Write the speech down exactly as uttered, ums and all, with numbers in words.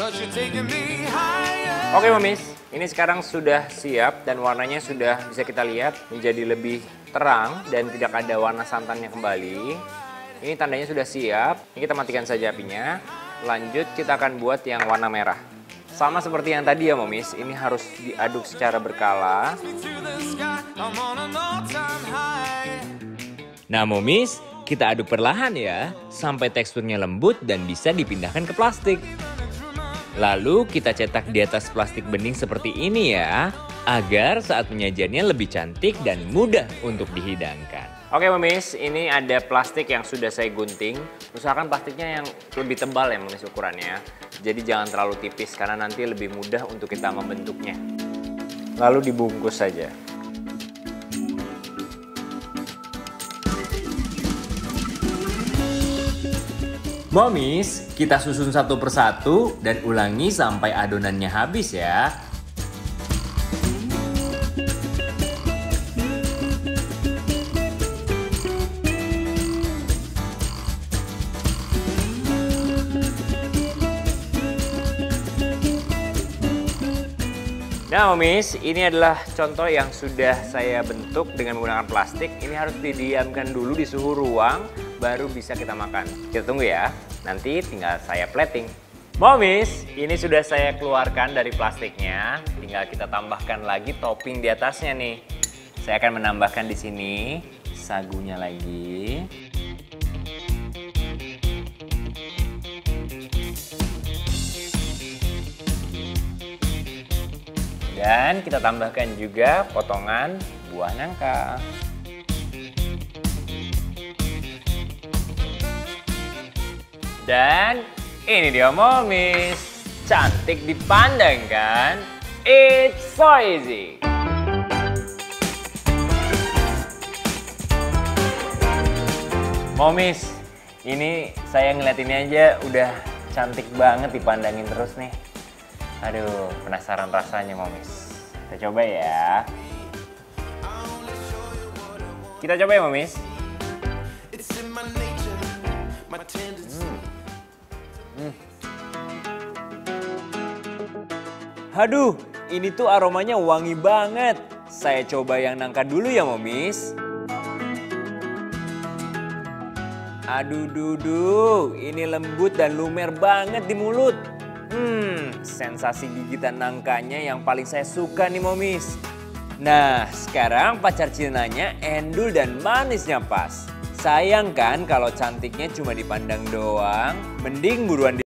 Oke Momis, ini sekarang sudah siap dan warnanya sudah bisa kita lihat menjadi lebih terang dan tidak ada warna santannya kembali. Ini tandanya sudah siap. Ini kita matikan saja apinya. Lanjut kita akan buat yang warna merah. Sama seperti yang tadi ya Momis, ini harus diaduk secara berkala. Nah Momis, kita aduk perlahan ya, sampai teksturnya lembut dan bisa dipindahkan ke plastik. Lalu kita cetak di atas plastik bening seperti ini ya, agar saat penyajiannya lebih cantik dan mudah untuk dihidangkan. Oke Momis, ini ada plastik yang sudah saya gunting. Usahakan plastiknya yang lebih tebal ya Momis ukurannya. Jadi jangan terlalu tipis karena nanti lebih mudah untuk kita membentuknya. Lalu dibungkus saja. Momis, kita susun satu persatu dan ulangi sampai adonannya habis ya. Nah Momis, ini adalah contoh yang sudah saya bentuk dengan menggunakan plastik. Ini harus didiamkan dulu di suhu ruang, baru bisa kita makan. Kita tunggu ya, nanti tinggal saya plating. Momis, ini sudah saya keluarkan dari plastiknya. Tinggal kita tambahkan lagi topping di atasnya nih. Saya akan menambahkan di sini sagunya lagi. Dan kita tambahkan juga potongan buah nangka. Dan ini dia Momis. Cantik dipandang kan? It's so easy. Momis, ini saya ngeliat ini aja udah cantik banget dipandangin terus nih. Aduh, penasaran rasanya Momis. Kita coba ya. Kita coba ya Momis. Hmm. Hmm. Aduh, ini tuh aromanya wangi banget. Saya coba yang nangka dulu ya Momis. Aduh, duduh, ini lembut dan lumer banget di mulut. Hmm, sensasi gigitan nangkanya yang paling saya suka nih Momis. Nah, sekarang pacar Cinanya endul dan manisnya pas. Sayang kan kalau cantiknya cuma dipandang doang, mending buruan di